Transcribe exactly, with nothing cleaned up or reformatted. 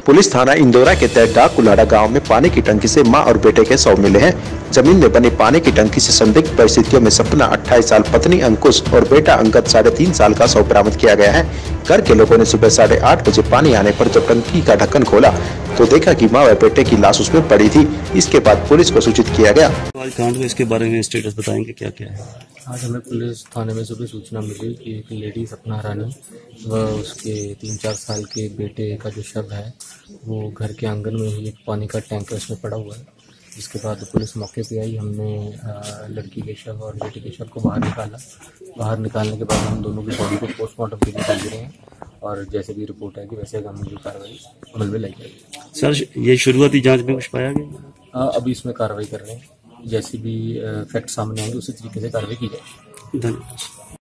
Police थाना इंदौरा के तहत डाक कुलाड़ा गांव में पानी की टंकी से मां और बेटे के शव मिले हैं। जमीन में बनी पानी की टंकी से संदिग्ध परिस्थितियों में सपना अट्ठाईस साल, पत्नी अंकुश और बेटा अंगद साढ़े तीन साल का शव बरामद किया गया है। घर के लोगों ने सुबह साढ़े आठ बजे पानी आने पर जब टंकी का ढक्कन खोला तो देखा कि मां और बेटे की लाश उसमें पड़ी थी। इसके बाद पुलिस को सूचित किया गया। आज कांड में इसके बारे में स्टेटस बताएंगे क्या क्या है? आज हमें पुलिस थाने में सुबह सूचना मिली कि एक लेडी सपना रानी व उसके तीन चार साल के बेटे का जो शव है वो घर के आंगन में ही एक पानी का टैंक है उसमें पड़ा हुआ है। इसके बाद पुलिस मौके पे आई। हमने लड़की के शव और बेटे के शव को बाहर निकाला। बाहर निकालने के बाद हम दोनों की बॉडी को पोस्टमार्टम के लिए भेज रहे हैं और जैसे भी रिपोर्ट आएगी वैसे हम जो कार्रवाई अमल में लाई जाएगी। सर, ये शुरुआती जांच में कुछ पाया गया? अभी इसमें कार्रवाई कर रहे हैं। जैसे भी फैक्ट सामने आएंगे उसी तरीके से कार्रवाई की जाएगी। धन्यवाद।